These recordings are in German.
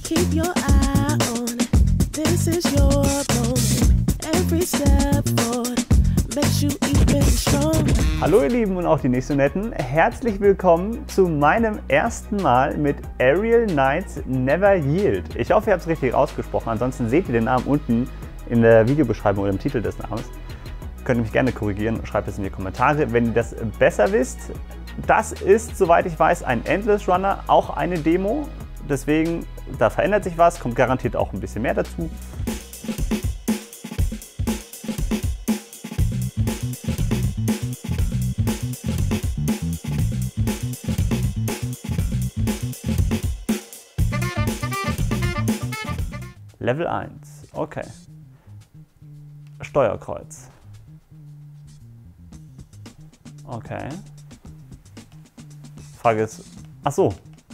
Keep your eye on it. This is your moment. Every step forward makes you even stronger. Hallo ihr Lieben und auch die nicht so netten. Herzlich willkommen zu meinem ersten Mal mit Aerial Knights Never Yield. Ich hoffe, ihr habt es richtig ausgesprochen. Ansonsten seht ihr den Namen unten in der Videobeschreibung oder im Titel des Namens. Könnt ihr mich gerne korrigieren und schreibt es in die Kommentare, wenn ihr das besser wisst. Das ist, soweit ich weiß, ein Endless Runner, auch eine Demo. Deswegen, da verändert sich was, kommt garantiert auch ein bisschen mehr dazu. Level 1, okay. Steuerkreuz. Okay. Frage ist, ach so.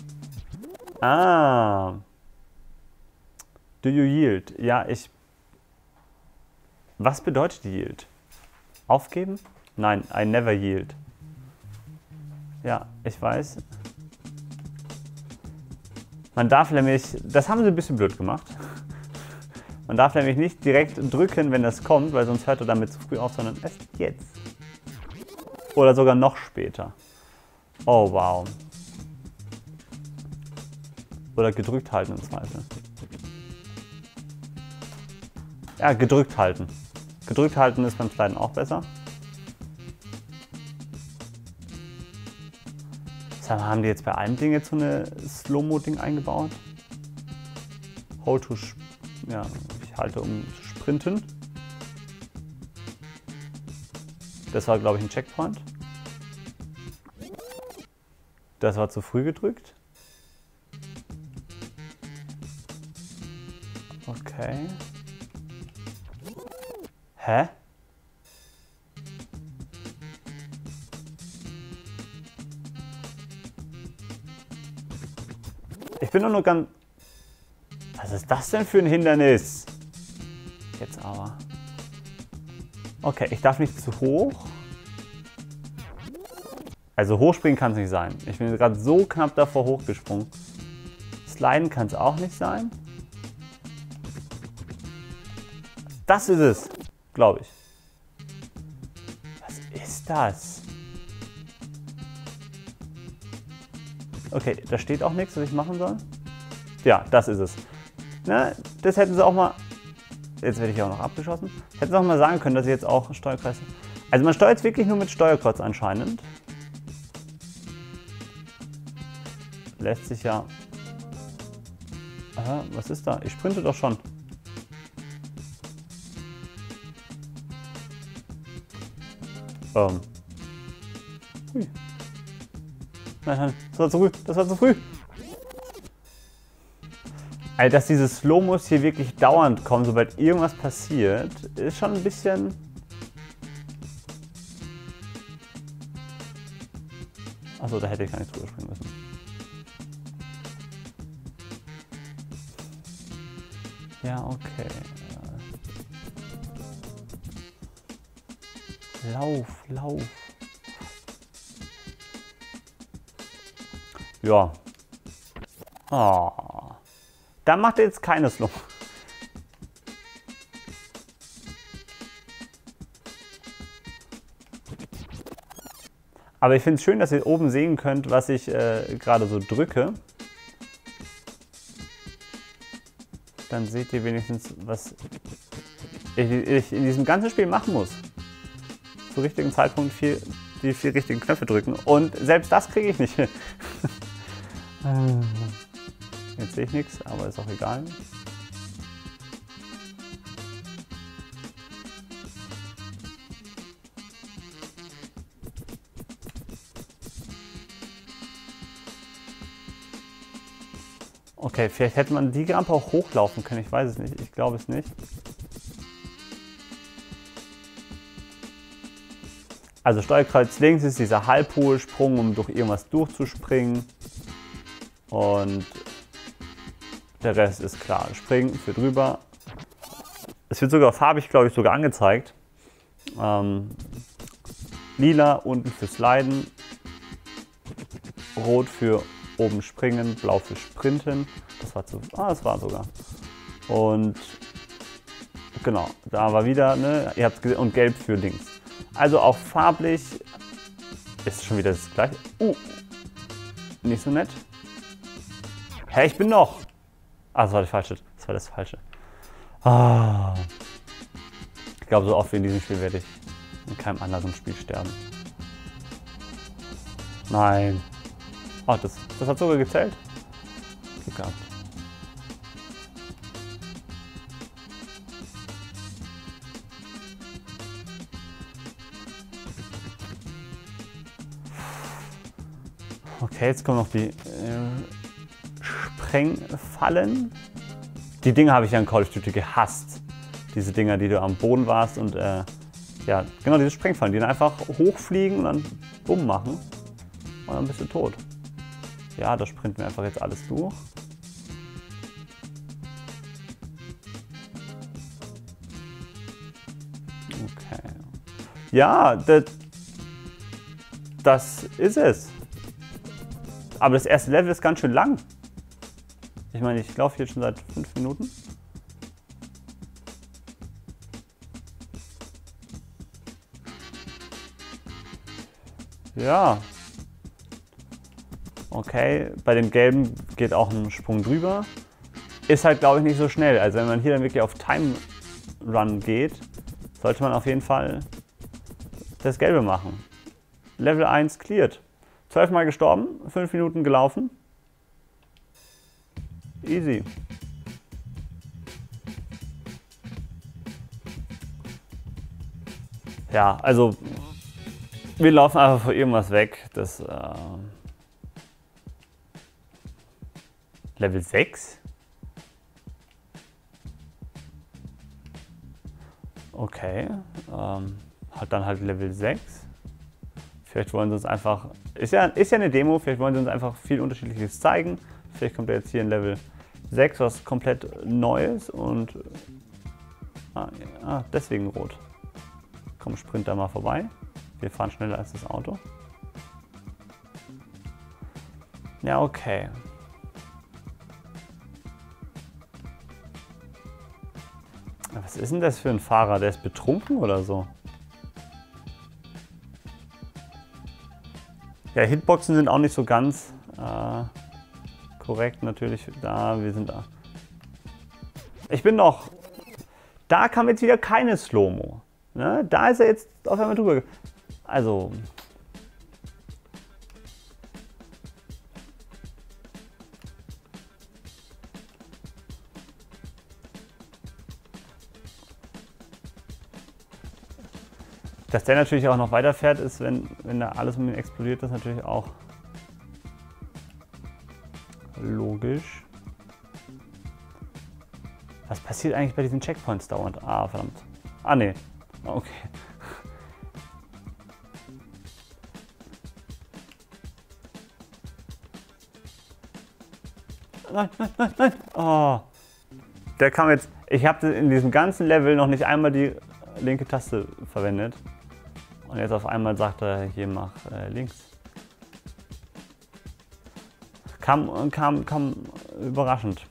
Ah. Do you yield? Ja, was bedeutet yield? Aufgeben? Nein, I never yield. Ja, ich weiß. Man darf nämlich, das haben sie ein bisschen blöd gemacht. Man darf nämlich nicht direkt drücken, wenn das kommt, weil sonst hört er damit zu früh auf, sondern erst jetzt. Oder sogar noch später. Oh, wow. Oder gedrückt halten im Zweifel. Ja, gedrückt halten. Gedrückt halten ist beim Sliden auch besser. Haben die jetzt bei allen Dingen jetzt so eine Slow-Mo-Ding eingebaut? Hold to, ja, ich halte um zu sprinten. Das war, glaube ich, ein Checkpoint. Das war zu früh gedrückt. Okay. Hä? Ich bin nur ganz... Was ist das denn für ein Hindernis? Jetzt aber. Okay, ich darf nicht zu hoch. Also hochspringen kann es nicht sein. Ich bin gerade so knapp davor hochgesprungen. Sliden kann es auch nicht sein. Das ist es, glaube ich. Was ist das? Okay, da steht auch nichts, was ich machen soll. Ja, das ist es. Na, das hätten sie auch mal... Jetzt werde ich auch noch abgeschossen. Hätten sie auch mal sagen können, dass ich jetzt auch Steuerkreuz... Also man steuert wirklich nur mit Steuerkreuz anscheinend. Lässt sich ja... Aha, was ist da? Ich sprinte doch schon. Hui. Nein, das war zu früh. Das war zu früh. Also, dass diese Slow-Mos hier wirklich dauernd kommen, sobald irgendwas passiert, ist schon ein bisschen... Achso, da hätte ich gar nicht drüber springen müssen. Ja, okay. Lauf. Ja. Oh. Da macht er jetzt keine Slow. Aber ich finde es schön, dass ihr oben sehen könnt, was ich gerade so drücke. Dann seht ihr wenigstens, was ich in diesem ganzen Spiel machen muss. Zum richtigen Zeitpunkt die 4 richtigen Knöpfe drücken. Und selbst das kriege ich nicht hin. Jetzt sehe ich nichts, aber ist auch egal. Okay, vielleicht hätte man die Rampe auch hochlaufen können. Ich weiß es nicht. Ich glaube es nicht. Also Steuerkreuz links ist dieser Halbhohlsprung, um durch irgendwas durchzuspringen. Und der Rest ist klar. Springen, für drüber. Es wird sogar farbig, glaube ich, sogar angezeigt. Lila unten für Sliden. Rot für oben springen, blau für sprinten. Das war das war sogar. Und genau, da war wieder, ne, ihr habt gesehen, und gelb für links. Also auch farblich ist schon wieder das gleiche. Nicht so nett. Hä, ich bin noch. Ah, das war das Falsche. Das war das Falsche. Ah. Ich glaube, so oft wie in diesem Spiel werde ich in keinem anderen Spiel sterben. Nein. Oh, das hat sogar gezählt. Glück gehabt. Okay, jetzt kommen noch die Sprengfallen. Die Dinger habe ich ja in Call of Duty gehasst. Diese Dinger, die du am Boden warst und ja, genau diese Sprengfallen, die dann einfach hochfliegen und dann bumm machen. Und dann bist du tot. Ja, da sprinten wir einfach jetzt alles durch. Okay. Ja, das ist es. Aber das erste Level ist ganz schön lang. Ich meine, ich laufe hier schon seit 5 Minuten. Ja. Okay, bei dem gelben geht auch ein Sprung drüber. Ist halt, glaube ich, nicht so schnell. Also wenn man hier dann wirklich auf Time Run geht, sollte man auf jeden Fall das Gelbe machen. Level 1 cleared. 12 Mal gestorben, 5 Minuten gelaufen. Easy. Ja, also wir laufen einfach vor irgendwas weg. Das Level 6? Okay, hat dann halt Level 6. Vielleicht wollen sie uns einfach, ist ja eine Demo, vielleicht wollen sie uns einfach viel Unterschiedliches zeigen. Vielleicht kommt jetzt hier ein Level 6, was komplett Neues und deswegen rot. Komm, sprint da mal vorbei. Wir fahren schneller als das Auto. Ja, okay. Was ist denn das für ein Fahrer? Der ist betrunken oder so? Ja, Hitboxen sind auch nicht so ganz korrekt natürlich. Da, wir sind da. Ich bin noch. Da kam jetzt wieder keine Slow-Mo. Ne? Da ist er jetzt auf einmal drüber. Also. Dass der natürlich auch noch weiterfährt, ist, wenn da alles um ihn explodiert, ist natürlich auch logisch. Was passiert eigentlich bei diesen Checkpoints dauernd? Ah, verdammt. Ah, nee. Okay. Nein, nein, nein, nein. Oh. Der kam jetzt. Ich habe in diesem ganzen Level noch nicht einmal die linke Taste verwendet. Und jetzt auf einmal sagt er, hier mach links. Kam überraschend.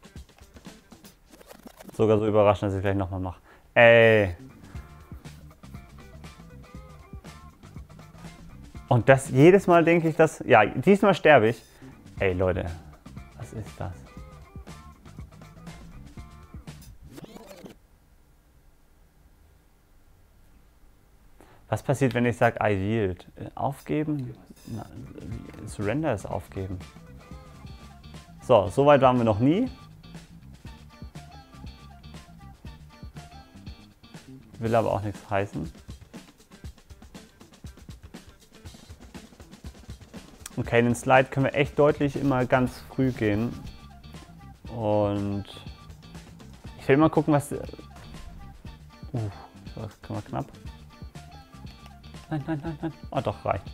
Sogar so überraschend, dass ich gleich nochmal mache. Ey. Und das jedes Mal denke ich, dass. Ja, diesmal sterbe ich. Ey Leute, was ist das? Was passiert, wenn ich sage I yield? Aufgeben? Na, Surrender ist aufgeben. So, so weit waren wir noch nie. Will aber auch nichts heißen. Okay, in den Slide können wir echt deutlich immer ganz früh gehen. Und ich will mal gucken, was. Das kann man knapp. Nein, nein, nein, nein. Oh, doch, reicht.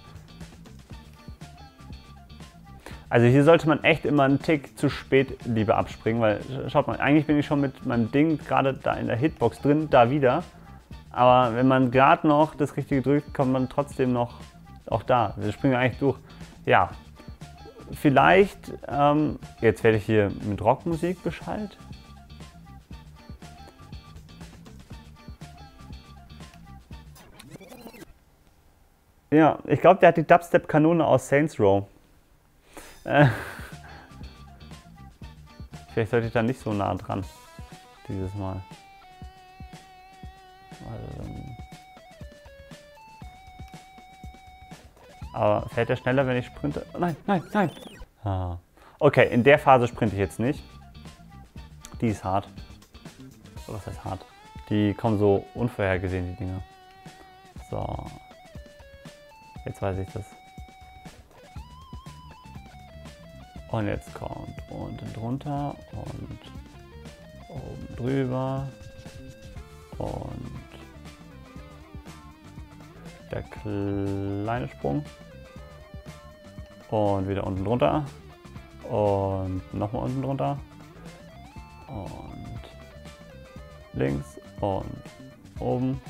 Also hier sollte man echt immer einen Tick zu spät lieber abspringen, weil, schaut mal, eigentlich bin ich schon mit meinem Ding gerade da in der Hitbox drin, da wieder. Aber wenn man gerade noch das Richtige drückt, kommt man trotzdem noch auch da. Wir springen eigentlich durch. Ja, vielleicht, jetzt werde ich hier mit Rockmusik beschallt. Ja, ich glaube, der hat die Dubstep-Kanone aus Saints Row. Vielleicht sollte ich da nicht so nah dran, dieses Mal. Aber fährt er schneller, wenn ich sprinte? Oh, nein, nein, nein! Ah. Okay, in der Phase sprinte ich jetzt nicht. Die ist hart. Was heißt hart? Die kommen so unvorhergesehen, die Dinger. So. Jetzt weiß ich das. Und jetzt kommt unten drunter und oben drüber und der kleine Sprung und wieder unten drunter und nochmal unten drunter und links und oben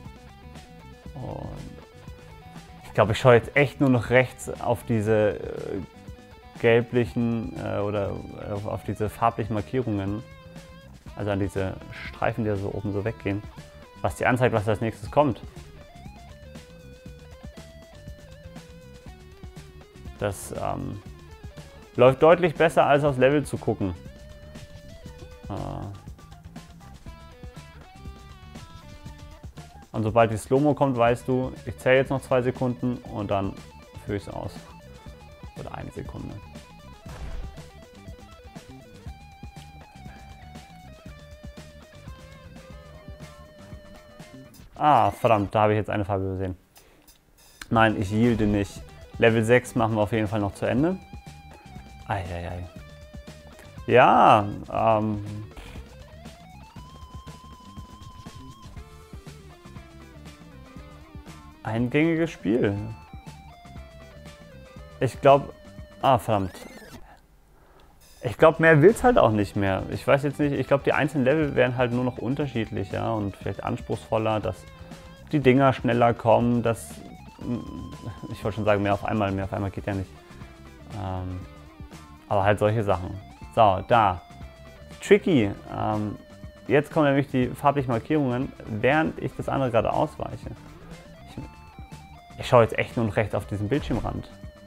und ich glaube, ich schaue jetzt echt nur noch rechts auf diese gelblichen oder auf diese farblichen Markierungen, also an diese Streifen, die so oben so weggehen, was dir anzeigt, was als nächstes kommt. Das läuft deutlich besser, als aufs Level zu gucken. Und sobald die Slow-Mo kommt, weißt du, ich zähle jetzt noch 2 Sekunden und dann führe ich es aus. Oder 1 Sekunde. Ah, verdammt, da habe ich jetzt eine Farbe übersehen. Nein, ich yielde nicht. Level 6 machen wir auf jeden Fall noch zu Ende. Eieiei. Ja, eingängiges Spiel. Ich glaube, verdammt. Ich glaube, mehr will es halt auch nicht mehr. Ich weiß jetzt nicht, ich glaube, die einzelnen Level werden halt nur noch unterschiedlich, ja, und vielleicht anspruchsvoller, dass die Dinger schneller kommen, dass, ich wollte schon sagen, mehr auf einmal geht ja nicht. Aber halt solche Sachen. So, da. Tricky. Jetzt kommen nämlich die farblichen Markierungen, während ich das andere gerade ausweiche. Ich schaue jetzt echt nur noch rechts auf diesen Bildschirmrand.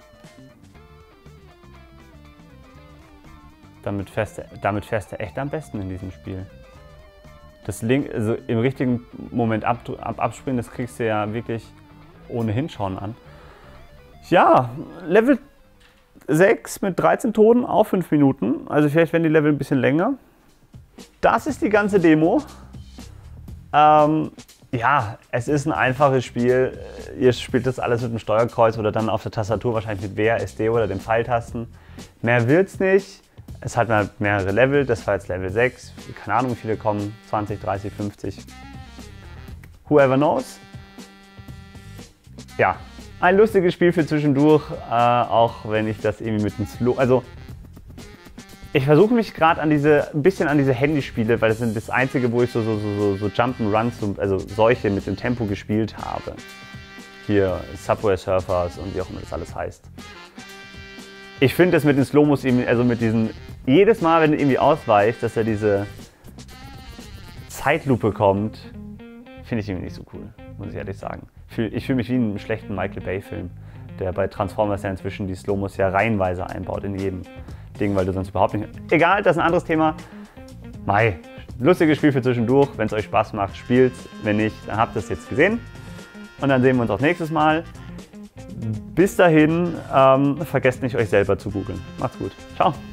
Damit fährst du echt am besten in diesem Spiel. Das Link, also im richtigen Moment abspringen, das kriegst du ja wirklich ohne Hinschauen an. Ja, Level 6 mit 13 Toten auf 5 Minuten. Also vielleicht werden die Level ein bisschen länger. Das ist die ganze Demo. Ja, es ist ein einfaches Spiel. Ihr spielt das alles mit dem Steuerkreuz oder dann auf der Tastatur wahrscheinlich mit WASD oder den Pfeiltasten. Mehr wird's nicht. Es hat halt mehrere Level. Das war jetzt Level 6. Keine Ahnung, wie viele kommen. 20, 30, 50. Whoever knows. Ja, ein lustiges Spiel für zwischendurch. Auch wenn ich das irgendwie mit dem Slow... Also, ich versuche mich gerade ein bisschen an diese Handyspiele, weil das sind das einzige, wo ich so Jump'n'Runs, also solche mit dem Tempo gespielt habe. Hier Subway Surfers und wie auch immer das alles heißt. Ich finde das mit den Slow-Mos eben, also mit diesen, jedes Mal, wenn du irgendwie ausweichst, dass da diese Zeitlupe kommt, finde ich irgendwie nicht so cool, muss ich ehrlich sagen. Ich fühle mich wie in einem schlechten Michael Bay-Film, der bei Transformers ja inzwischen die Slow-Mos ja reihenweise einbaut in jedem Ding, weil du sonst überhaupt nicht... Egal, das ist ein anderes Thema. Mei, lustiges Spiel für zwischendurch. Wenn es euch Spaß macht, spielt's. Wenn nicht, dann habt ihr es jetzt gesehen. Und dann sehen wir uns auch nächstes Mal. Bis dahin, vergesst nicht, euch selber zu googeln. Macht's gut. Ciao.